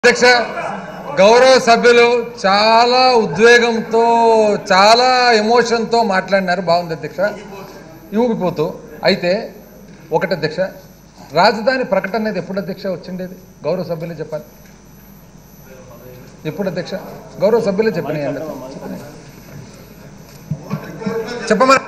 అధ్యక్ష గౌరవ సభ్యులు చాలా ఉద్వేగంతో చాలా ఎమోషన్తో మాట్లాడినారు. బాగుంది అధ్యక్ష, ఊగిపోతూ. అయితే ఒకటి అధ్యక్ష, రాజధాని ప్రకటన అనేది ఎప్పుడు అధ్యక్ష వచ్చిండేది? గౌరవ సభ్యులే చెప్పాలి. ఎప్పుడు అధ్యక్ష? గౌరవ సభ్యులే చెప్పినాయి. చెప్పమని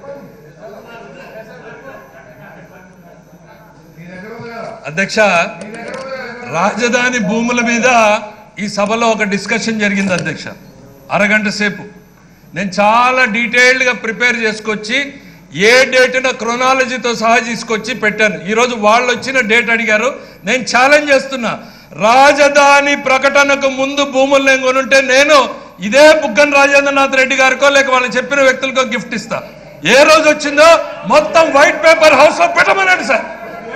అధ్యక్ష, రాజధాని భూముల మీద ఈ సభలో ఒక డిస్కషన్ జరిగింది అధ్యక్ష. అరగంట సేపు నేను చాలా డీటెయిల్డ్గా ప్రిపేర్ చేసుకొచ్చి ఏ డేట్న క్రొనాలజీతో సహా తీసుకొచ్చి పెట్టాను. ఈరోజు వాళ్ళు వచ్చిన డేట్ అడిగారు. నేను ఛాలెంజ్ చేస్తున్నా, రాజధాని ప్రకటనకు ముందు భూములు నేను కొనుంటే నేను ఇదే బుగ్గన రాజేంద్రనాథ్ రెడ్డి గారికో లేక వాళ్ళు చెప్పిన వ్యక్తులకో గిఫ్ట్ ఇస్తా. ఏ రోజు వచ్చిందో మొత్తం వైట్ పేపర్ హౌస్ లో పెట్టమన్నాడు సార్,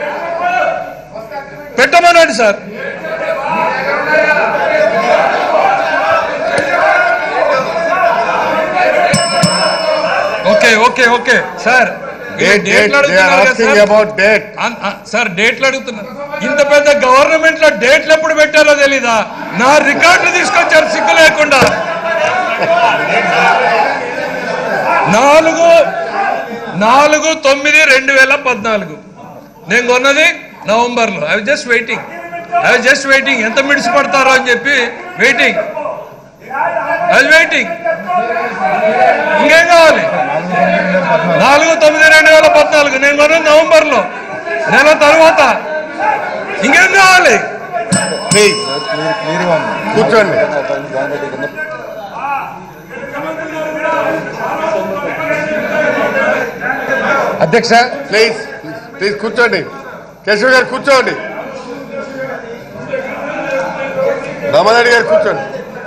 పెట్టమన్నాడు sir. Okay okay okay sir, sir డేట్లు అడుగుతున్నారు. ఇంత పెద్ద గవర్నమెంట్ లో డేట్లు ఎప్పుడు పెట్టారో తెలీదా? నా రికార్డులు తీసుకొచ్చారు సిగ్గు లేకుండా. 4/9/2014 నేను కొన్నది నవంబర్లో. ఐ వాజ్ జస్ట్ వెయిటింగ్ ఎంత మిడిసి పడతారో అని చెప్పి వెయిటింగ్. ఇంకేం కావాలి? 4/9/2014 నేను కొన్నది నవంబర్లో, నెల తర్వాత. ఇంకేం కావాలి? కూర్చోండి. అధ్యక్ష ప్లీజ్ కూర్చోండి. కేశవ్ గారు కూర్చోండి. రామారెడ్డి గారు కూర్చోండి.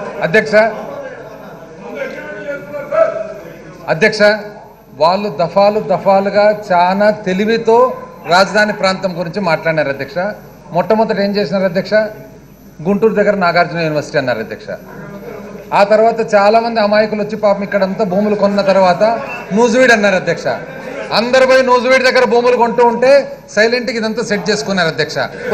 అధ్యక్ష వాళ్ళు దఫాలుగా చాలా తెలివితో రాజధాని ప్రాంతం గురించి మాట్లాడినారు అధ్యక్ష. మొట్టమొదటి ఏం చేసినారు అధ్యక్ష? గుంటూరు దగ్గర నాగార్జున యూనివర్సిటీ అన్నారు అధ్యక్ష. ఆ తర్వాత చాలా మంది అమాయకులు వచ్చి పాపం ఇక్కడంతా భూములు కొన్న తర్వాత నూజివీడ్ అన్నారు అధ్యక్ష. అందరు పోయి నూజివీడ్ దగ్గర భూములు కొంటూ ఉంటే సైలెంట్గా ఇదంతా సెట్ చేసుకున్నారు అధ్యక్ష.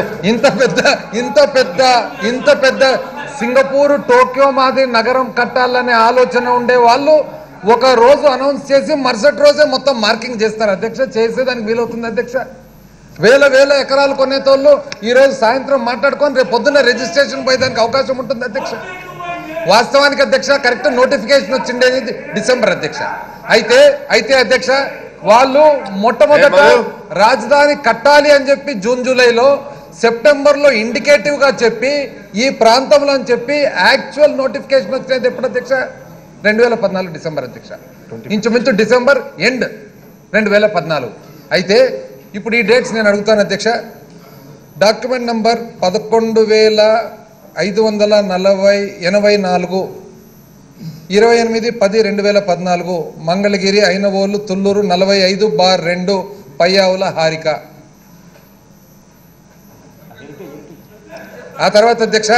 ఇంత పెద్ద సింగపూర్ టోక్యో మాది నగరం కట్టాలనే ఆలోచన ఉండే వాళ్ళు ఒక రోజు అనౌన్స్ చేసి మరుసటి రోజే మొత్తం మార్కింగ్ చేస్తారు అధ్యక్ష. చేసేదానికి వీలవుతుంది అధ్యక్ష? వేల ఎకరాలు కొనేతోళ్ళు ఈరోజు సాయంత్రం మాట్లాడుకొని రేపు పొద్దున్న రిజిస్ట్రేషన్ పోయేదానికి అవకాశం ఉంటుంది అధ్యక్ష. వాస్తవానికి అధ్యక్ష కరెక్ట్ నోటిఫికేషన్ వచ్చిండేది డిసెంబర్ అధ్యక్ష. అయితే అధ్యక్ష వాళ్ళు మొట్టమొదట రాజధాని కట్టాలి అని చెప్పి జూన్ జూలైలో, సెప్టెంబర్లో ఇండికేటివ్ గా చెప్పి ఈ ప్రాంతంలో అని చెప్పి యాక్చువల్ నోటిఫికేషన్ వచ్చినది ఎప్పుడు అధ్యక్ష? 2014 డిసెంబర్ అధ్యక్ష. ఇంచుమించు డిసెంబర్ ఎండ్ 2014. అయితే ఇప్పుడు ఈ డేట్స్ నేను అడుగుతాను అధ్యక్ష. Document number 11,584 28/10/2014 Mangalagiri Ainavolu Thullur 45/2 Payyavula Harika. ఆ తర్వాత అధ్యక్ష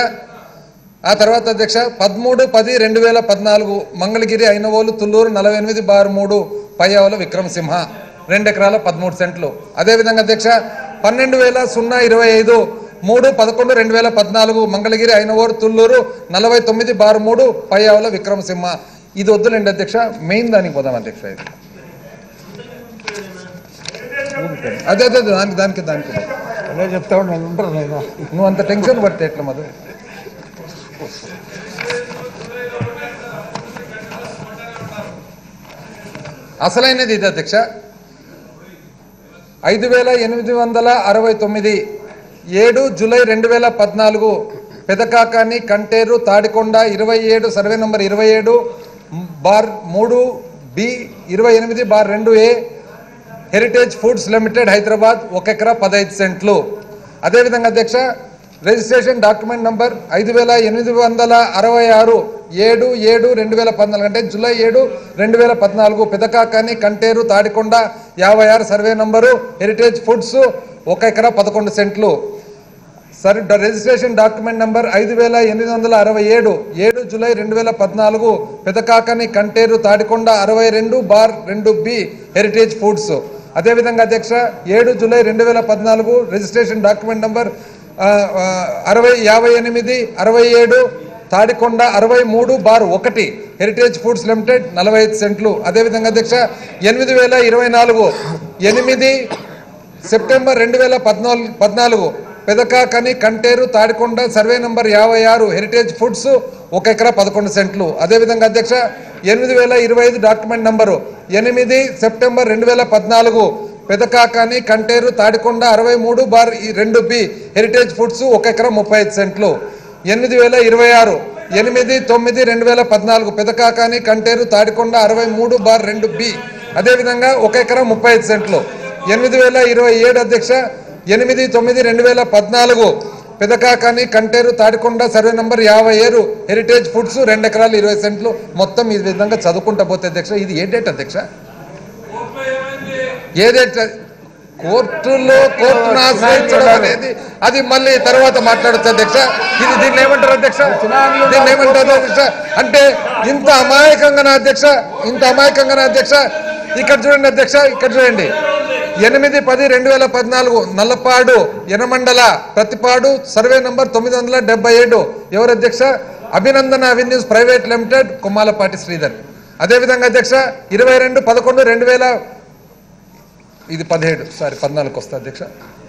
13/10/2014 మంగళగిరి ఐనవోలు తుళ్ళూరు 48/3 పయ్యావుల విక్రమసింహ 2 ఎకరాల 13 సెంట్లు. అదేవిధంగా అధ్యక్ష 12,025 3/11/2014 మంగళగిరి ఐనవోలు తుళ్ళూరు 49/3 పయ్యావుల విక్రమసింహ. ఇది వద్దులేండి అధ్యక్ష, మెయిన్ దానికి పోదాం అధ్యక్ష. ఇది అదే దానికి చెప్తా ఉంటాను. నువ్వు అంత టెన్షన్ పడితే ఎట్లా మధు? అసలైనది ఇది అధ్యక్ష. 5,869 7 July 2014 Pedakakani Kanteru Tadikonda 27 survey number 27/3B 28/2A heritage foods limited Hyderabad 1 ఎకరా 15 సెంట్లు. అదేవిధంగా అధ్యక్ష రిజిస్ట్రేషన్ డాక్యుమెంట్ నంబర్ 5,866 7/7/2014 అంటే July 7 2014 Pedakakani Kanteru Tadikonda 56 survey number heritage foods 1 ఎకరా 11 సెంట్లు. Registration document number 5,867 7 July 2014 Pedakakani Kanteru Tadikonda 62/2B heritage foods. అదేవిధంగా అధ్యక్ష 7 July 2014 registration document number 58, 67 Tadikonda 63/1 heritage foods limited 45 సెంట్లు. అదేవిధంగా అధ్యక్ష 8024 8 September 2014 Pedakakani Kanteru Tadikonda survey number 56 heritage foods 1 ఎకరా 11 సెంట్లు. అదేవిధంగా అధ్యక్ష 8025 document number 8 September 2014 Pedakakani Kanteru Tadikonda 63/2B heritage foods 1 ఎకరా 35 సెంట్లు. 8026 8/9/2014 పెదకాకని కంటేరు తాడికొండ 63/2B అదేవిధంగా 1 ఎకరా 35 సెంట్లు. 8027 అధ్యక్ష 8/9/2014 Pedakakani Kanteru Tadikonda survey number 57 heritage foods 2 ఎకరాలు 20 సెంట్లు. మొత్తం ఈ విధంగా చదువుకుంటా పోతే అధ్యక్ష ఇది ఏ డేట్ అధ్యక్ష? ఏ డేట్? కోర్టును ఆశ్రయించడం అనేది అది మళ్ళీ తర్వాత మాట్లాడచ్చు అధ్యక్ష. ఇది దీన్ని ఏమంటారు అధ్యక్ష? దీన్ని ఏమంటారు అధ్యక్ష? అంటే ఇంత అమాయకంగా అధ్యక్ష, ఇంత అమాయకంగా అధ్యక్ష. ఇక్కడ చూడండి అధ్యక్ష, ఇక్కడ చూడండి 8/10/2014 నల్లపాడు యనమండల ప్రతిపాడు సర్వే నంబర్ 977 ఎవరు అధ్యక్ష? Abhinandana avenues private limited Kommalapati Sridhar. అదేవిధంగా అధ్యక్ష 22/11/2000 ఇది 14కి వస్తా అధ్యక్ష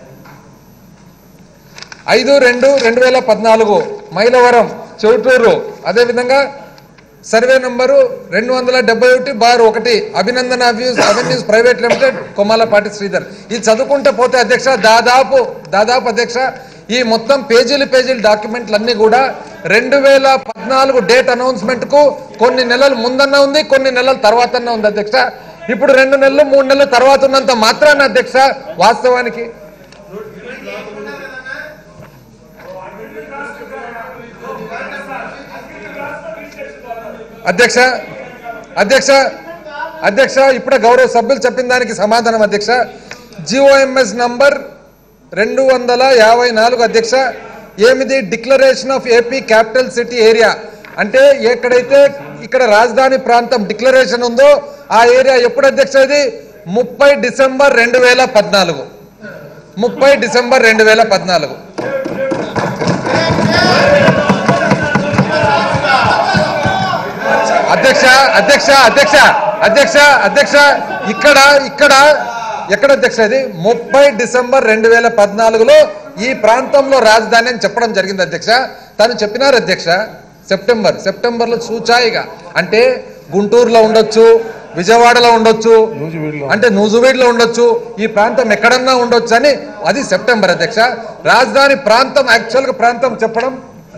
5/2/2014 మైలవరం చౌటూరు అదేవిధంగా survey number 271/1 Abhinandana avenues private limited Kommalapati Sridhar. ఇది చదువుకుంటూ పోతే అధ్యక్ష దాదాపు అధ్యక్ష ఈ మొత్తం పేజీలు డాక్యుమెంట్లు అన్ని కూడా 2014 డేట్ అనౌన్స్మెంట్ కు కొన్ని నెలల ముందన్నా ఉంది, కొన్ని నెలల తర్వాత ఉంది అధ్యక్ష. ఇప్పుడు 2 నెలలు 3 నెలల తర్వాత ఉన్నంత మాత్రాన అధ్యక్ష వాస్తవానికి అధ్యక్ష ఇప్పుడే గౌరవ సభ్యులు చెప్పిన దానికి సమాధానం అధ్యక్ష. జిఓఎంఎస్ నంబర్ 254 అధ్యక్ష ఏమిది declaration of AP capital city area అంటే ఎక్కడైతే ఇక్కడ రాజధాని ప్రాంతం డిక్లరేషన్ ఉందో ఆ ఏరియా ఎప్పుడు అధ్యక్ష? ఇది 30 డిసెంబర్ 2014 30 డిసెంబర్ 2014 అధ్యక్ష ఇక్కడ ఎక్కడ అధ్యక్ష? ఇది 30 డిసెంబర్ 2014లో ఈ ప్రాంతంలో రాజధాని అని చెప్పడం జరిగింది అధ్యక్ష. తను చెప్పినారు అధ్యక్ష సెప్టెంబర్లో సూచాయిగా అంటే గుంటూరులో ఉండొచ్చు, విజయవాడలో ఉండొచ్చు, అంటే నూజువీడ్లో ఉండొచ్చు, ఈ ప్రాంతం ఎక్కడన్నా ఉండొచ్చు అని అది సెప్టెంబర్ అధ్యక్ష. రాజధాని ప్రాంతం యాక్చువల్గా ప్రాంతం చెప్పడం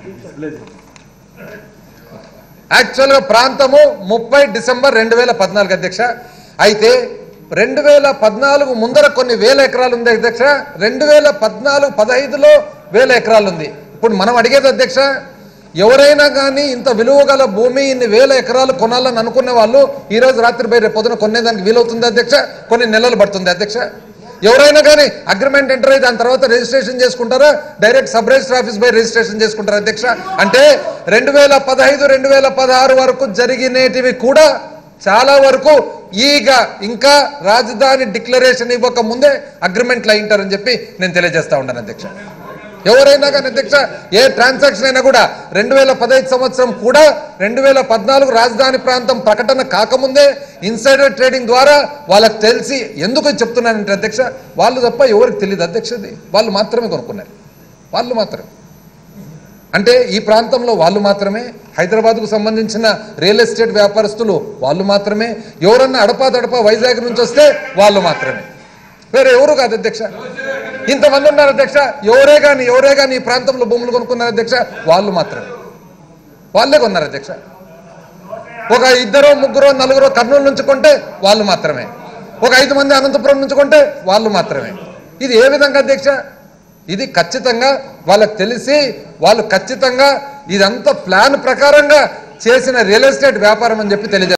ప్రాంతము 30 డిసెంబర్ 2014 అధ్యక్ష. అయితే 2014 ముందర కొన్ని వేల ఎకరాలు ఉంది అధ్యక్ష. 2014-15లో 1000 ఎకరాలు ఉంది. ఇప్పుడు మనం అడిగేది అధ్యక్ష ఎవరైనా కానీ ఇంత విలువ గల భూమి ఇన్ని 1000 ఎకరాలు కొనాలని అనుకునే వాళ్ళు ఈ రోజు రాత్రి బయట పొద్దున కొనేదానికి వీలవుతుంది అధ్యక్ష? కొన్ని నెలలు పడుతుంది అధ్యక్ష. ఎవరైనా కానీ అగ్రిమెంట్ ఎంటర్ అయ్యి దాని తర్వాత రిజిస్ట్రేషన్ చేసుకుంటారా? Direct sub register office by registration చేసుకుంటారు అధ్యక్ష. అంటే 2015-2016 వరకు జరిగినటివి కూడా చాలా వరకు ఇంకా రాజధాని డిక్లరేషన్ ఇవ్వక ముందే అగ్రిమెంట్లు అయింటారని చెప్పి నేను తెలియజేస్తా ఉన్నాను అధ్యక్ష. ఎవరైనా కానీ అధ్యక్ష ఏ ట్రాన్సాక్షన్ అయినా కూడా 2015 సంవత్సరం కూడా 2014 రాజధాని ప్రాంతం ప్రకటన కాకముందే ఇన్సైడర్ ట్రేడింగ్ ద్వారా వాళ్ళకి తెలిసి ఎందుకు చెప్తున్నానంటే అధ్యక్ష వాళ్ళు తప్ప ఎవరికి తెలియదు అధ్యక్షది. వాళ్ళు మాత్రమే కొనుక్కున్నారు, వాళ్ళు మాత్రమే. అంటే ఈ ప్రాంతంలో వాళ్ళు మాత్రమే, హైదరాబాద్కు సంబంధించిన రియల్ ఎస్టేట్ వ్యాపారస్తులు వాళ్ళు మాత్రమే, ఎవరన్నా అడపా వైజాగ్ నుంచి వస్తే వాళ్ళు మాత్రమే, వేరే ఎవరు కాదు అధ్యక్ష. ఇంతమంది ఉన్నారు అధ్యక్ష. ఎవరే కానీ ఈ ప్రాంతంలో భూములు కొనుక్కున్నారు అధ్యక్ష వాళ్ళు మాత్రమే, వాళ్ళే కొన్నారు అధ్యక్ష. ఒక 2, 3, 4 కర్నూలు నుంచి కొంటే వాళ్ళు మాత్రమే, ఒక 5 మంది అనంతపురం నుంచి కొంటే వాళ్ళు మాత్రమే. ఇది ఏ విధంగా అధ్యక్ష? ఇది ఖచ్చితంగా వాళ్ళకి తెలిసి వాళ్ళు ఖచ్చితంగా ఇదంతా ప్లాన్ ప్రకారంగా చేసిన రియల్ ఎస్టేట్ వ్యాపారం అని చెప్పి తెలియజేస్తారు.